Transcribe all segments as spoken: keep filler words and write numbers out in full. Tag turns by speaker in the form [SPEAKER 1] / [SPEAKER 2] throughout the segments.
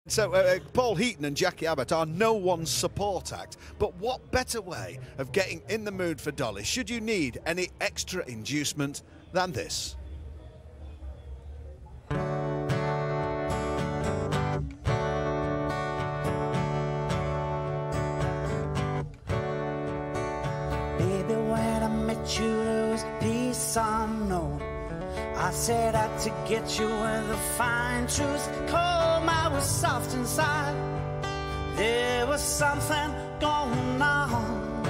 [SPEAKER 1] So, uh, Paul Heaton and Jackie Abbott are no one's support act, but what better way of getting in the mood for Dolly, should you need any extra inducement, than this?
[SPEAKER 2] Baby, when I met you, there was peace unknown. I set out to get you with a fine truth. Cold, I was soft inside. There was something going on.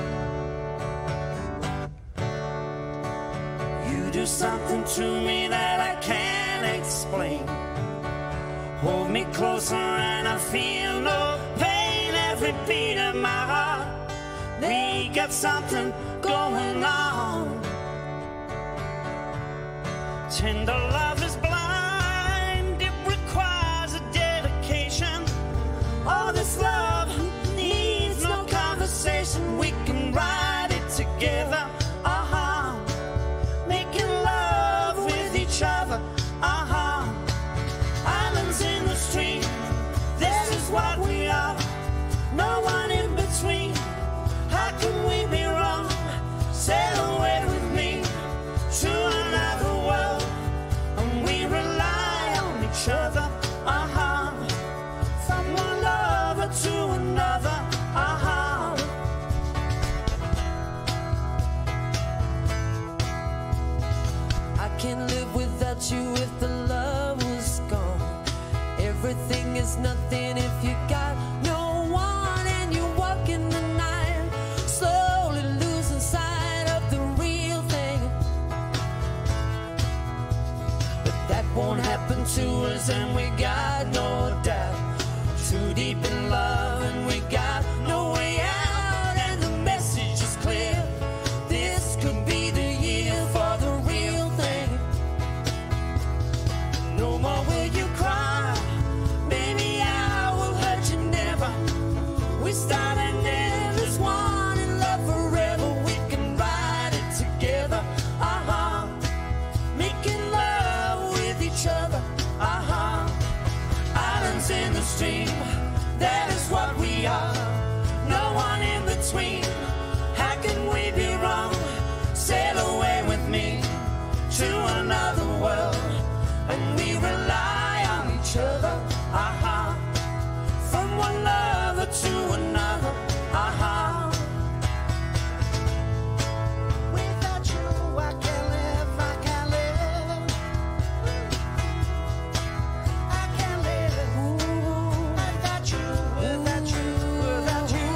[SPEAKER 2] You do something to me that I can't explain. Hold me closer and I feel no pain. Every beat of my heart, we got something going on. Tender love is blind, it requires a dedication. All this love needs no conversation. We can ride it together, uh-huh. Making love with each other, uh-huh. Islands in the stream, this is what we are. No one in between, how can we be wrong? Sail away with me to another world, and we rely on each other, uh-huh. From one lover to another, uh-huh. I can't live without you if the love was gone. Everything is nothing if you got no one, and you walk in the night, slowly losing sight of the real thing. But that won't happen to us, and we got no doubt. Too deep in love and we got no way out, and the message is clear. This could be the year for the real thing. No more will you cry, baby, I will hurt you never. We start and end as one in love forever. We can ride it together, uh-huh. Making love with each other, uh-huh. Islands in the stream, that is what we are. No one in between, how can we be wrong? Sail away with me to another world, and we rely on each other, uh-huh. From one lover to another, uh-huh. Without you I can't live, I can't live. I can't live. Ooh, without you, without you, without you.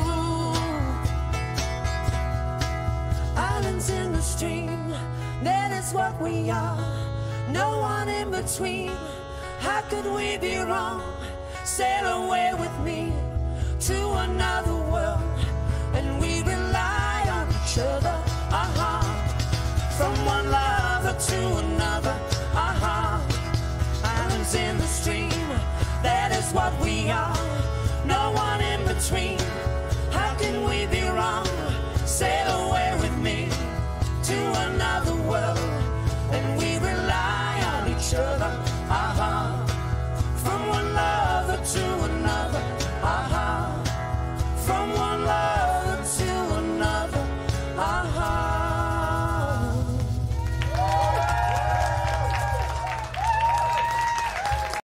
[SPEAKER 2] Islands in the stream, that is what we are. No one in between, how could we be wrong? Sail away with me to another world, and we rely on each other, uh-huh. From one lover to another, uh-huh. Islands in the stream, that is what we are. No one in between,